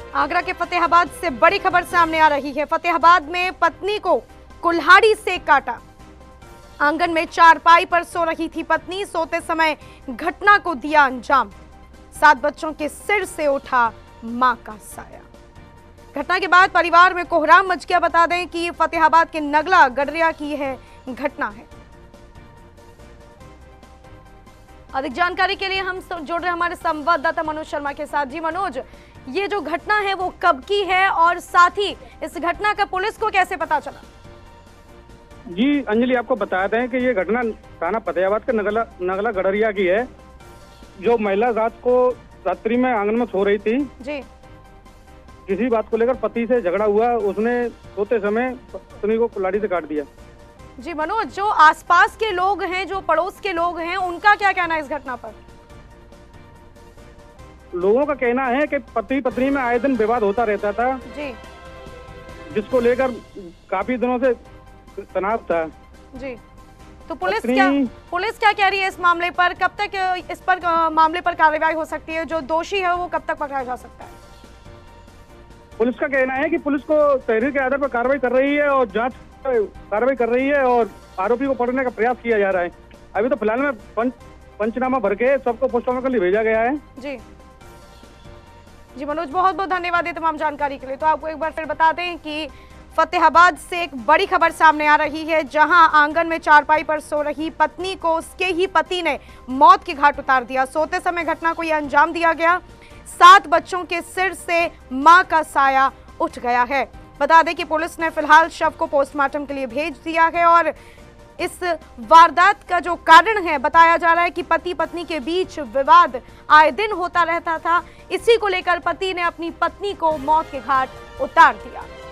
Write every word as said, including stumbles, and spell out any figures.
आगरा के फतेहाबाद से बड़ी खबर सामने आ रही है। फतेहाबाद में पत्नी को कुल्हाड़ी से काटा। आंगन में चारपाई पर सो रही थी पत्नी। सोते समय घटना को दिया अंजाम। सात बच्चों के सिर से उठा मां का साया। घटना के बाद परिवार में कोहराम मच गया। बता दें कि फतेहाबाद के नगला गडरिया की है घटना है। अधिक जानकारी के लिए हम जुड़ रहे हमारे संवाददाता मनोज शर्मा के साथ। जी मनोज, ये जो घटना है वो कब की है और साथ ही इस घटना का पुलिस को कैसे पता चला? जी अंजलि, आपको बता दें कि ये घटना थाना फतेहाबाद के नगला नगला गडरिया की है। जो महिला रात को रात्रि में आंगन में सो रही थी जी। किसी बात को लेकर पति से झगड़ा हुआ। उसने सोते समय पत्नी को कुल्हाड़ी से काट दिया। जी मनोज, जो आसपास के लोग हैं, जो पड़ोस के लोग हैं, उनका क्या कहना है इस घटना पर? लोगों का कहना है कि पति पत्नी में आए दिन विवाद होता रहता था जी, जिसको लेकर काफी दिनों से तनाव था जी। तो पुलिस क्या पुलिस क्या कह रही है इस मामले पर? कब तक इस पर मामले पर कार्रवाई हो सकती है? जो दोषी है वो कब तक पकड़ा जा सकता है? पुलिस का कहना है कि पुलिस को तहरीर के आधार पर कार्रवाई कर रही है और जांच कार्रवाई कर रही है और आरोपी को पकड़ने का प्रयास किया जा रहा है। अभी तो फिलहाल में पंच पंचनामा भर के सबको पोस्टमार्टम के लिए भेजा गया है। जी जी मनोज, बहुत बहुत धन्यवाद ये तमाम जानकारी के लिए। तो आपको एक बार फिर बता दें कि फतेहाबाद से एक बड़ी खबर सामने आ रही है, जहां आंगन में चारपाई पर सो रही पत्नी को उसके ही पति ने मौत के घाट उतार दिया। सोते समय घटना को यह अंजाम दिया गया। सात बच्चों के सिर से मां का साया उठ गया है। बता दें कि पुलिस ने फिलहाल शव को पोस्टमार्टम के लिए भेज दिया है और इस वारदात का जो कारण है बताया जा रहा है कि पति पत्नी के बीच विवाद आए दिन होता रहता था। इसी को लेकर पति ने अपनी पत्नी को मौत के घाट उतार दिया।